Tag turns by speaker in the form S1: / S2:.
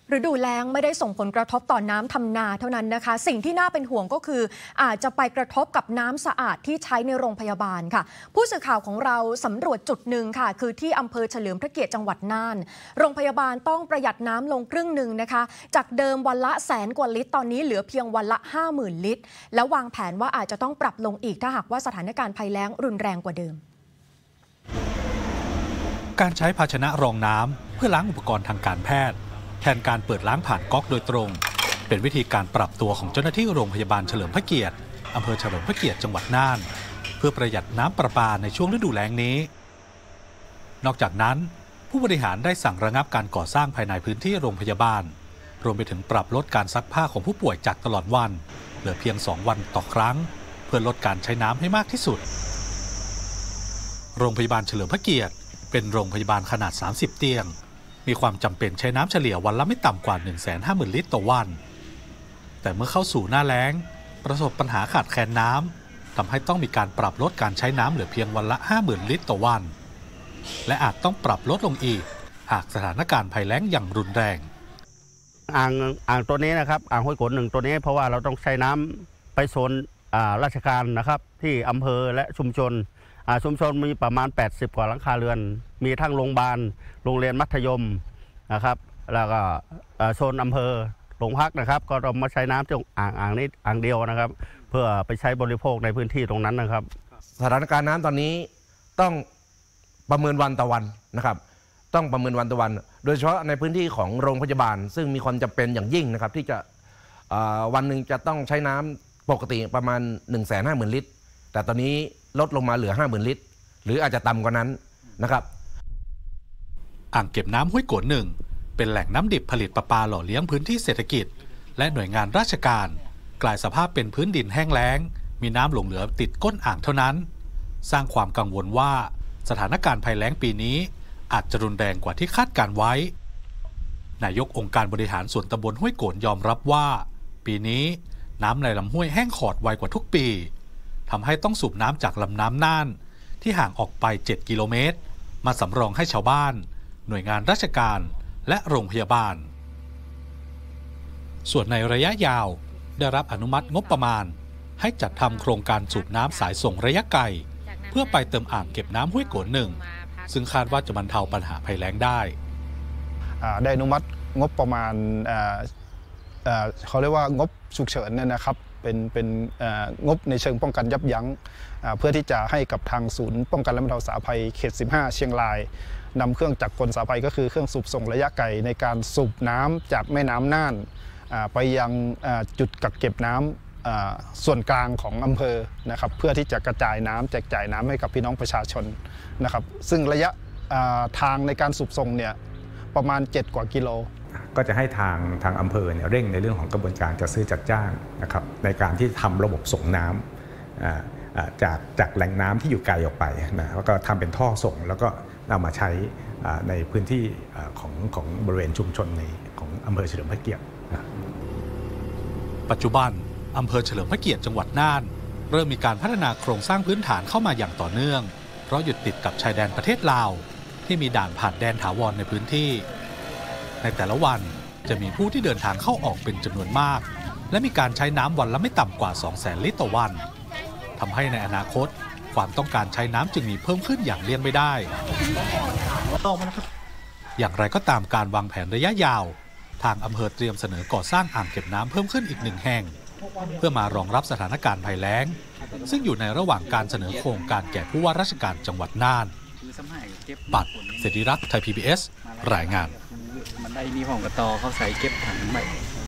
S1: ฤดูแล้งไม่ได้ส่งผลกระทบต่อน้ำทำนาเท่านั้นนะคะสิ่งที่น่าเป็นห่วงก็คืออาจจะไปกระทบกับน้ำสะอาดที่ใช้ในโรงพยาบาลค่ะผู้สื่อข่าวของเราสำรวจจุดหนึ่งค่ะคือที่อำเภอเฉลิมพระเกียรติจังหวัดน่านโรงพยาบาลต้องประหยัดน้ำลงครึ่งหนึ่งนะคะจากเดิมวันละ100,000 กว่าลิตรตอนนี้เหลือเพียงวันละ 50,000 ลิตรแล้ววางแผนว่าอาจจะต้องปรับลงอีกถ้าหากว่าสถานการณ์ภัยแล้งรุนแรงกว่าเดิม
S2: การใช้ภาชนะรองน้ำเพื่อล้างอุปกรณ์ทางการแพทย์แทนการเปิดล้างผ่านก๊อกโดยตรงเป็นวิธีการปรับตัวของเจ้าหน้าที่โรงพยาบาลเฉลิมพระเกียรติอำเภอเฉลิมพระเกียรติจังหวัดน่านเพื่อประหยัดน้ำประปาในช่วงฤดูแล้งนี้นอกจากนั้นผู้บริหารได้สั่งระงับการก่อสร้างภายในพื้นที่โรงพยาบาลรวมไปถึงปรับลดการซักผ้าของผู้ป่วยจากตลอดวันเหลือเพียง2 วันต่อครั้งเพื่อลดการใช้น้ำให้มากที่สุดโรงพยาบาลเฉลิมพระเกียรติเป็นโรงพยาบาลขนาด30 เตียงมีความจำเป็นใช้น้ำเฉลี่ยวันละไม่ต่ำกว่า 150,000 ลิตรต่อวันแต่เมื่อเข้าสู่หน้าแล้งประสบปัญหาขาดแคลนน้ำทำให้ต้องมีการปรับลดการใช้น้ำเหลือเพียงวันละ 50,000 ลิตรต่อวันและอาจต้องปรับลดลงอีกหากสถานการณ์ภัยแล้งอย่างรุนแรง
S3: อ่างตัวนี้นะครับอ่างห้วยโขน1ตัวนี้เพราะว่าเราต้องใช้น้ำไปโซนราชการนะครับที่อำเภอและชุมชนมีประมาณ80 กว่าหลังคาเรือนมีทั้งโรงพยาบาลโรงเรียนมัธยมนะครับแล้วก็โซนอำเภอโรงพักนะครับก็เรามาใช้น้ำที่อ่างนี้อ่างเดียวนะครับเพื่อไปใช้บริโภคในพื้นที่ตรงนั้นนะครับ
S4: สถานการณ์น้ำตอนนี้ต้องประเมินวันต่อวันนะครับต้องประเมินวันต่อวันโดยเฉพาะในพื้นที่ของโรงพยาบาลซึ่งมีความจำเป็นอย่างยิ่งนะครับที่จะวันหนึ่งจะต้องใช้น้ำปกติประมาณ 150,000 ลิตรแต่ตอนนี้ลดลงมาเหลือ 50,000 ลิตรหรืออาจจะต่ำกว่านั้นนะครับ
S2: อ่างเก็บน้ำห้วยโขนหนึ่งเป็นแหล่งน้ำดิบผลิตประปาหล่อเลี้ยงพื้นที่เศรษฐกิจและหน่วยงานราชการกลายสภาพเป็นพื้นดินแห้งแล้งมีน้ำหลงเหลือติดก้นอ่างเท่านั้นสร้างความกังวลว่าสถานการณ์ภัยแล้งปีนี้อาจจะรุนแรงกว่าที่คาดการไว้นายกองค์การบริหารส่วนตำบลห้วยโขนยอมรับว่าปีนี้น้ำในลำห้วยแห้งขอดไวกว่าทุกปีทำให้ต้องสูบน้ำจากลำน้ำน่านที่ห่างออกไป7 กิโลเมตรมาสำรองให้ชาวบ้านหน่วยงานราชการและโรงพยาบาลส่วนในระยะยาวได้รับอนุมัติงบประมาณให้จัดทำโครงการสูบน้ำสายส่งระยะไกลเพื่อไปเติมอ่างเก็บน้ำห้วยโขนหนึ่งซึ่งคาดว่าจะบรรเทาปัญหาภัยแล้งได้
S5: ได้อนุมัติงบประมาณเขาเรียกว่างบฉุกเฉินเนี่ยนะครับเป็นงบในเชิงป้องกันยับยั้งเพื่อที่จะให้กับทางศูนย์ป้องกันและบรรเทาสาธารณภัยเขต 15 เชียงรายนำเครื่องจักรกลสาธารณภัยก็คือเครื่องสูบส่งระยะไกลในการสูบน้ำจากแม่น้ำน่านไปยังจุดกักเก็บน้ำส่วนกลางของอำเภอนะครับเพื่อที่จะกระจายน้ำแจกจ่ายน้ำให้กับพี่น้องประชาชนนะครับซึ่งระยะทางในการสูบส่งเนี่ยประมาณ7 กว่ากิโล
S6: ก็จะให้ทางอำเภอเร่งในเรื่องของกระบวนการจัดซื้อจัดจ้างนะครับในการที่ทำระบบส่งน้ำจากแหล่งน้ำที่อยู่ไกลออกไปนะแล้วก็ทำเป็นท่อส่งแล้วก็เอามาใช้ในพื้นที่ของบริเวณชุมชนของอำเภอเฉลิมพระเกียรติ
S2: ปัจจุบันอำเภอเฉลิมพระเกียรติจังหวัดน่านเริ่มมีการพัฒนาโครงสร้างพื้นฐานเข้ามาอย่างต่อเนื่องเพราะอยู่ติดกับชายแดนประเทศลาวที่มีด่านผ่านแดนถาวรในพื้นที่ในแต่ละวันจะมีผู้ที่เดินทางเข้าออกเป็นจำนวนมากและมีการใช้น้ำวันละไม่ต่ำกว่า 200,000 ลิตรต่อวันทำให้ในอนาคตความต้องการใช้น้ำจึงมีเพิ่มขึ้นอย่างเลี่ยงไม่ได้อย่างไรก็ตามการวางแผนระยะยาวทางอำเภอเตรียมเสนอก่อสร้างอ่างเก็บน้ำเพิ่มขึ้นอีก1 แห่งเพื่อมารองรับสถานการณ์ภัยแล้งซึ่งอยู่ในระหว่างการเสนอโครงการแก่ผู้ว่าราชการจังหวัดน่านปัดเสรีรักษ์ไทย PBS รายงาน
S7: มันได้มีห้องกระตอเขาใส่เก็บถังใหม่